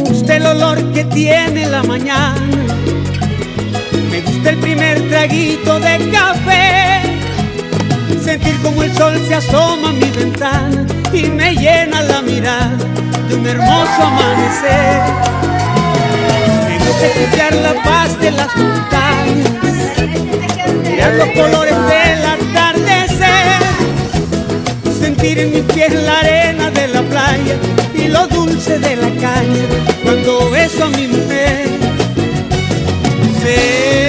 gusta el olor que tiene la mañana, me gusta el primer traguito de café, sentir como el sol se asoma a mi ventana y me llena la mirada de un hermoso amanecer. Me gusta escuchar la paz de las montañas, mirar los colores del atardecer, sentir en mis pies la arena de la playa y lo dulce de la caña cuando beso a mi mujer. Sé